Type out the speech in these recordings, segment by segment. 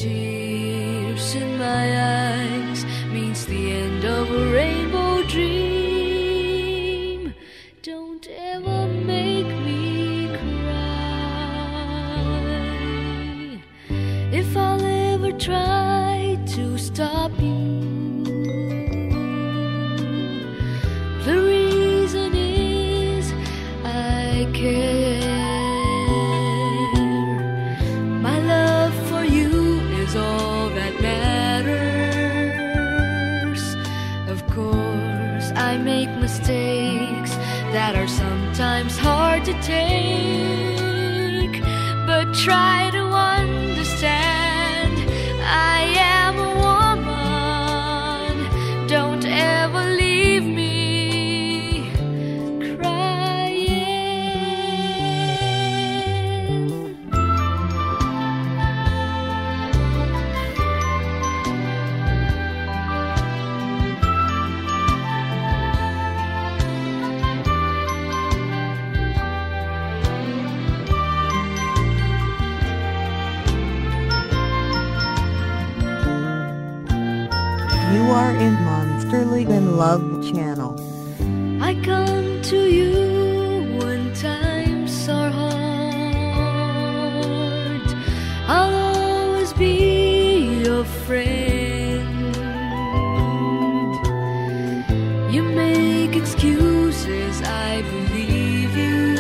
tears in my eyes means the end of a rainbow dream. Don't ever make me cry. If I'll ever try to stop you, the reason is I care. My love for you is all that matters. Of course, I make mistakes that are sometimes hard to take, but try to understand I am a woman. Don't ever leave me crying. You are in monsterlyinlove channel. I come to you when times are hard. I'll always be your friend. You make excuses, I believe you,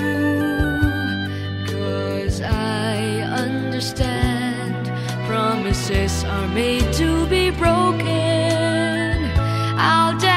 'cause I understand promises are made to be broken. I'll